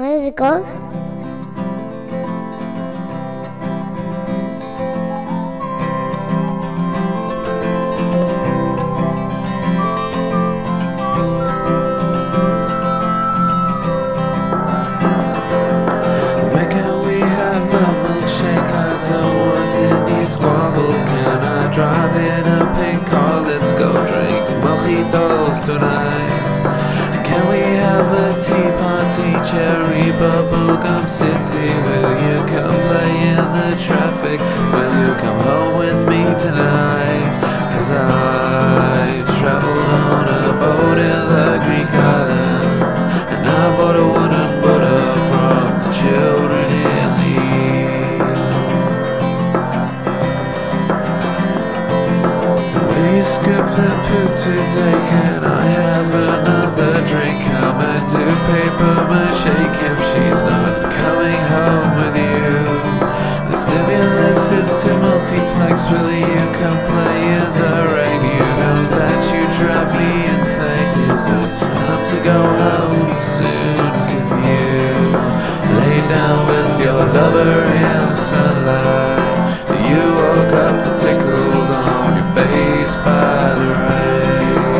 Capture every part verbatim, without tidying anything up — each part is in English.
How does it go? When can we have a milkshake? I don't want any squabble. Can I drive in a pink car? Let's go drink mojitos tonight. Can we have a tea party, cherry bubblegum city? Will you come play in the traffic? Will you come home with me tonight? Cause I traveled on a boat in the Greek islands, and I bought a wooden Buddha from the children in the east. Will you scoop the poop today? Can I have another drink? Come and do paper mache Kim, she's not coming home with you. The stimulus is to multiplex. Will you come play in the rain? You know that you drive me insane. Is it time to go home soon? Cause you lay down with your lover in the sunlight. You woke up to tickles on your face by the rain.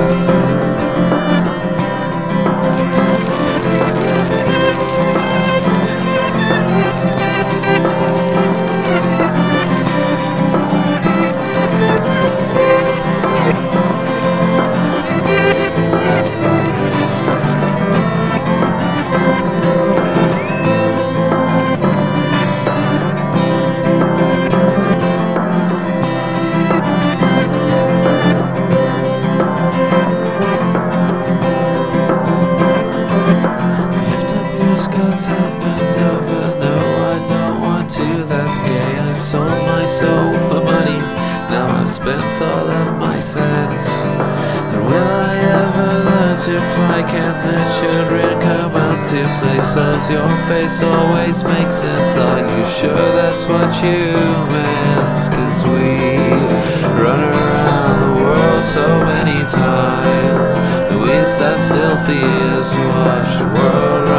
Spent all of my cents. And will I ever learn to fly? Can the children come out to play? Does your face always make sense? Are you sure that's what you meant? Cause we run around the world so many times, and we sat still for years to watch the world